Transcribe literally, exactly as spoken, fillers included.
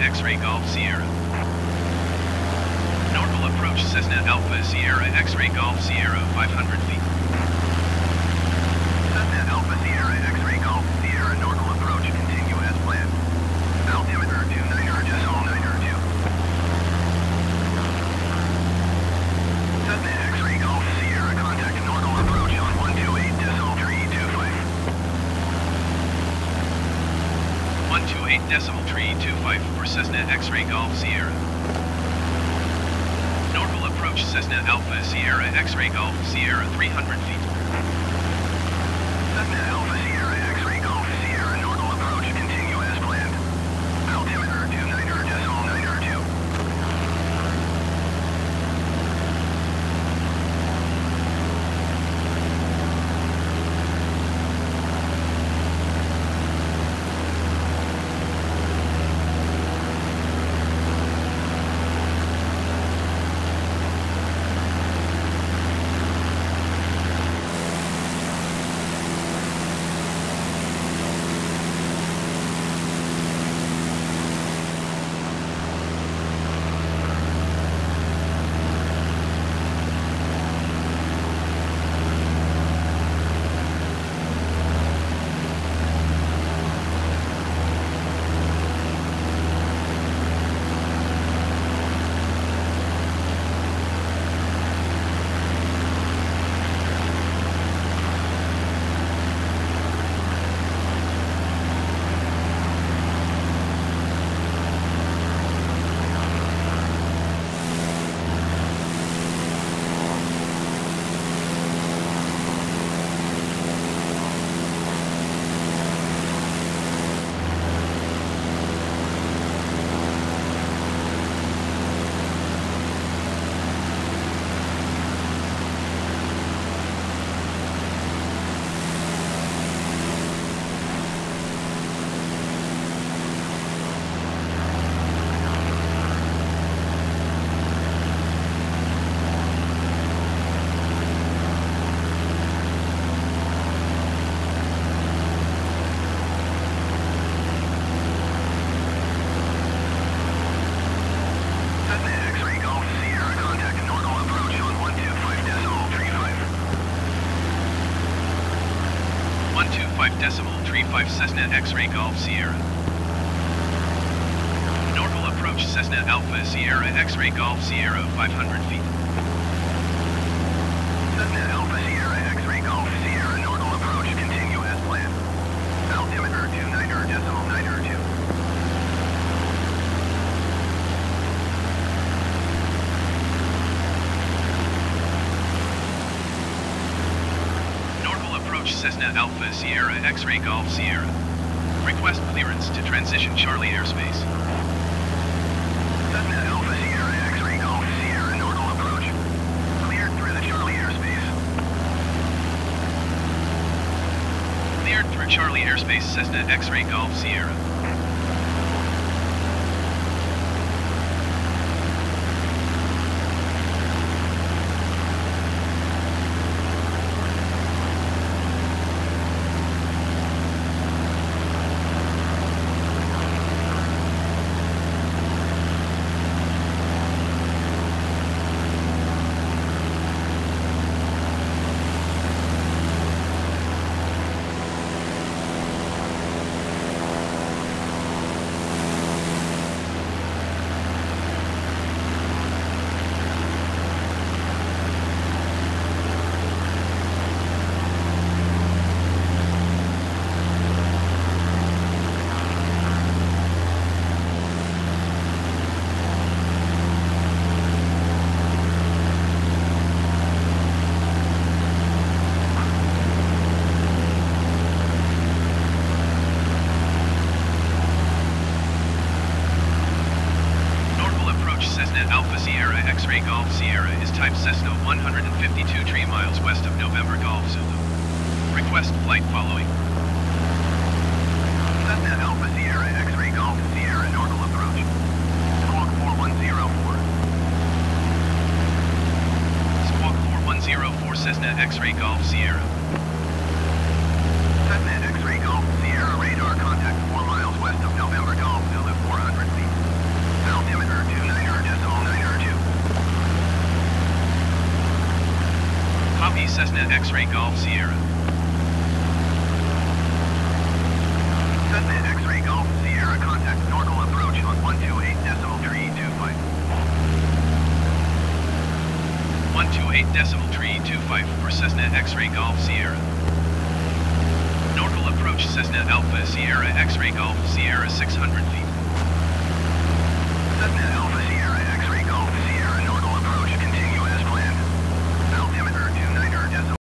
X-Ray Golf Sierra. Normal approach Cessna Alpha Sierra X-Ray Golf Sierra five hundred feet. Cessna Alpha Sierra X-Ray Golf Sierra normal approach continue as planned. Altimeter two nine er decimal nine er two. Cessna X-Ray Golf Sierra contact normal approach on one two eight decimal three two five. one two eight decimal three two five for Cessna X-Ray Golf Sierra. Normal approach Cessna Alpha Sierra X-Ray Golf Sierra three hundred feet. Cessna Alpha Sierra X-Ray Golf Sierra normal approach continue as planned. Altimeter two nine er decimal nine er two. Decimal three five Cessna X-Ray Golf Sierra. Normal approach Cessna Alpha Sierra X-Ray Golf Sierra five hundred feet. Cessna Alpha Sierra X-Ray Golf Sierra normal approach continue as planned. Altimeter two nine er decimal nine er two. Cessna Alpha Sierra X-Ray Golf Sierra. Request clearance to transition Charlie airspace. Cessna Alpha Sierra X-Ray Golf Sierra normal approach. Cleared through the Charlie airspace. Cleared through Charlie airspace Cessna X-Ray Golf Sierra. Alpha Sierra X-Ray Golf Sierra is type Cessna one hundred fifty-two three miles west of November Golf Zulu. Request flight following. Cessna Alpha Sierra X-Ray Golf Sierra normal approach. Squawk four one zero four. Squawk four one zero four Cessna X-Ray Golf Sierra. Cessna X-Ray Golf Sierra radar contact four miles west of November Golf Zulu four hundred feet. Cessna X-Ray Golf Sierra. Cessna X-Ray Golf Sierra, contact Norcal approach on one two eight decimal tree two five. one two eight decimal tree two five for Cessna X-Ray Golf Sierra. Norcal approach Cessna Alpha Sierra X-Ray Golf Sierra six hundred feet. Cessna Alpha